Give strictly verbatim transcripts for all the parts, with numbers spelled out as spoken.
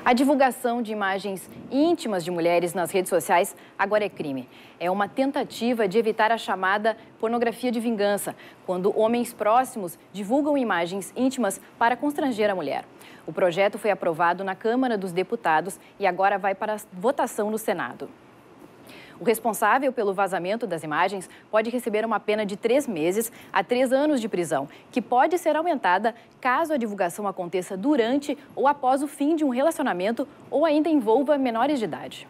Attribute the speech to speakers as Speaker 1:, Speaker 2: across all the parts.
Speaker 1: A divulgação de imagens íntimas de mulheres nas redes sociais agora é crime. É uma tentativa de evitar a chamada pornografia de vingança, quando homens próximos divulgam imagens íntimas para constranger a mulher. O projeto foi aprovado na Câmara dos Deputados e agora vai para a votação no Senado. O responsável pelo vazamento das imagens pode receber uma pena de três meses a três anos de prisão, que pode ser aumentada caso a divulgação aconteça durante ou após o fim de um relacionamento ou ainda envolva menores de idade.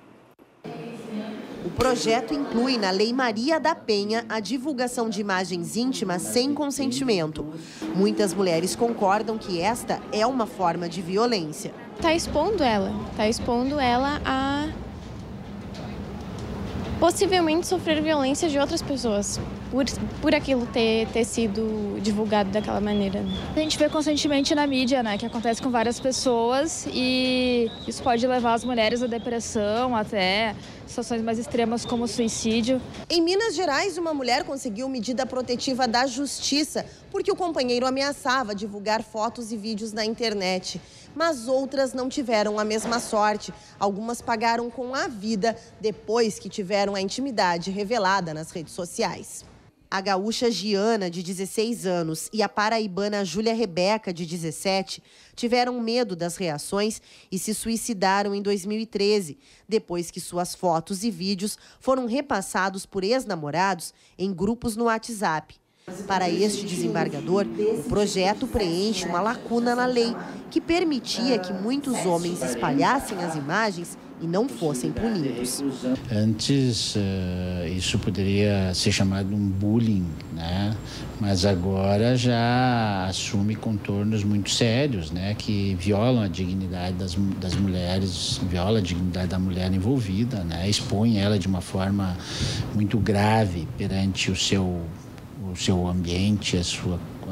Speaker 2: O projeto inclui na Lei Maria da Penha a divulgação de imagens íntimas sem consentimento. Muitas mulheres concordam que esta é uma forma de violência.
Speaker 3: Está expondo ela, está expondo ela a possivelmente sofrer violência de outras pessoas, por, por aquilo ter, ter sido divulgado daquela maneira.
Speaker 4: A gente vê constantemente na mídia, né, que acontece com várias pessoas e isso pode levar as mulheres à depressão, até situações mais extremas como suicídio.
Speaker 2: Em Minas Gerais, uma mulher conseguiu medida protetiva da justiça porque o companheiro ameaçava divulgar fotos e vídeos na internet. Mas outras não tiveram a mesma sorte. Algumas pagaram com a vida depois que tiveram a intimidade revelada nas redes sociais. A gaúcha Giana, de dezesseis anos, e a paraibana Júlia Rebeca, de dezessete, tiveram medo das reações e se suicidaram em dois mil e treze, depois que suas fotos e vídeos foram repassados por ex-namorados em grupos no WhatsApp. Para este desembargador, o projeto preenche uma lacuna na lei que permitia que muitos homens espalhassem as imagens e não fossem punidos.
Speaker 5: Antes, isso poderia ser chamado um bullying, né? Mas agora já assume contornos muito sérios, né? Que violam a dignidade das, das mulheres, viola a dignidade da mulher envolvida, né? Expõe ela de uma forma muito grave perante o seu o seu ambiente, a sua,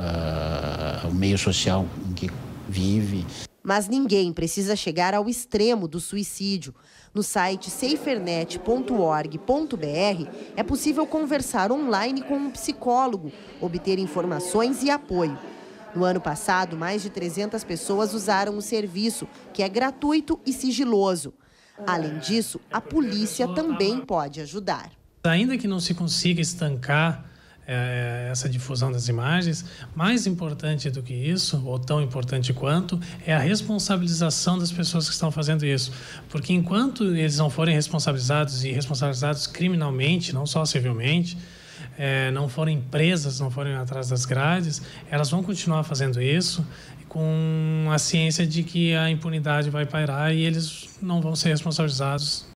Speaker 5: uh, o meio social em que vive.
Speaker 2: Mas ninguém precisa chegar ao extremo do suicídio. No site safernet ponto org ponto br é possível conversar online com um psicólogo, obter informações e apoio. No ano passado, mais de trezentas pessoas usaram o serviço, que é gratuito e sigiloso. Além disso, a polícia também pode ajudar.
Speaker 6: Ainda que não se consiga estancar É, essa difusão das imagens, mais importante do que isso, ou tão importante quanto, é a responsabilização das pessoas que estão fazendo isso. Porque enquanto eles não forem responsabilizados e responsabilizados criminalmente, não só civilmente, é, não forem presas, não forem atrás das grades, elas vão continuar fazendo isso com a ciência de que a impunidade vai pairar e eles não vão ser responsabilizados.